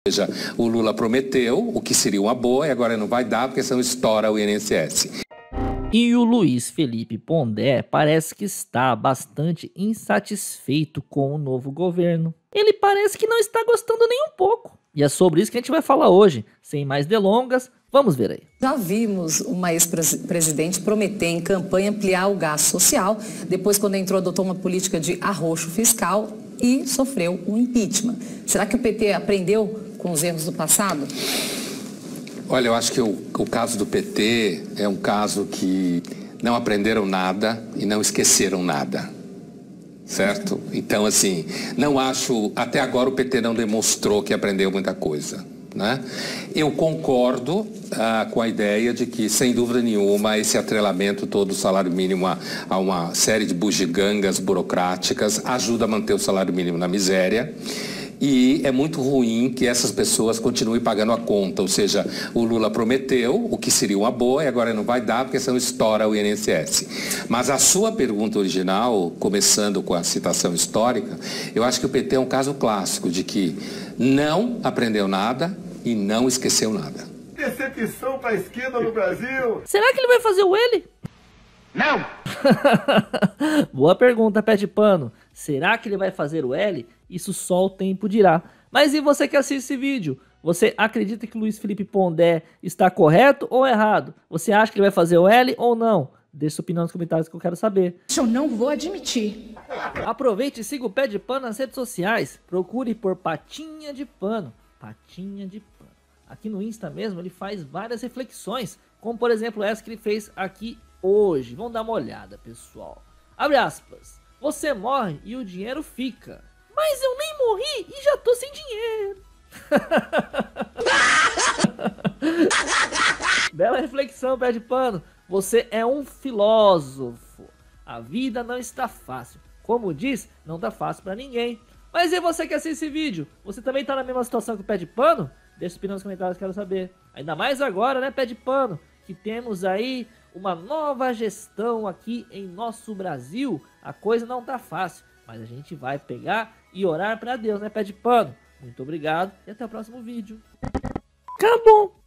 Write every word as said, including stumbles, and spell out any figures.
Ou seja, o Lula prometeu o que seria uma boa e agora não vai dar porque senão estoura o I N S S. E o Luiz Felipe Pondé parece que está bastante insatisfeito com o novo governo. Ele parece que não está gostando nem um pouco. E é sobre isso que a gente vai falar hoje. Sem mais delongas, vamos ver aí. Já vimos uma ex-presidente prometer em campanha ampliar o gasto social, depois quando entrou adotou uma política de arroxo fiscal e sofreu um impeachment. Será que o P T aprendeu com os erros do passado? Olha, eu acho que o, o caso do P T é um caso que não aprenderam nada e não esqueceram nada, certo? Então, assim, não acho, até agora o P T não demonstrou que aprendeu muita coisa, né? Eu concordo ah, com a ideia de que, sem dúvida nenhuma, esse atrelamento todo do salário mínimo a, a uma série de bugigangas burocráticas ajuda a manter o salário mínimo na miséria. E é muito ruim que essas pessoas continuem pagando a conta, ou seja, o Lula prometeu o que seria uma boa e agora não vai dar porque senão estoura o I N S S. Mas a sua pergunta original, começando com a citação histórica, eu acho que o P T é um caso clássico de que não aprendeu nada e não esqueceu nada. Decepção para a esquerda no Brasil. Será que ele vai fazer o L? Não! Boa pergunta, pé de pano. Será que ele vai fazer o L? Isso só o tempo dirá. Mas e você que assiste esse vídeo? Você acredita que o Luiz Felipe Pondé está correto ou errado? Você acha que ele vai fazer o L ou não? Deixe sua opinião nos comentários que eu quero saber. Eu não vou admitir. Aproveite e siga o Pé de Pano nas redes sociais. Procure por Patinha de Pano. Patinha de Pano. Aqui no Insta mesmo ele faz várias reflexões, como por exemplo essa que ele fez aqui hoje. Vamos dar uma olhada, pessoal. Abre aspas. Você morre e o dinheiro fica. Mas eu nem morri e já tô sem dinheiro. Bela reflexão, pé de pano. Você é um filósofo. A vida não está fácil. Como diz, não tá fácil pra ninguém. Mas e você que assiste esse vídeo? Você também tá na mesma situação que o pé de pano? Deixa opinião nos comentários, quero saber. Ainda mais agora, né, pé de pano? Que temos aí uma nova gestão aqui em nosso Brasil. A coisa não tá fácil, mas a gente vai pegar e orar pra Deus, né, pé de pano? Muito obrigado e até o próximo vídeo. Acabou!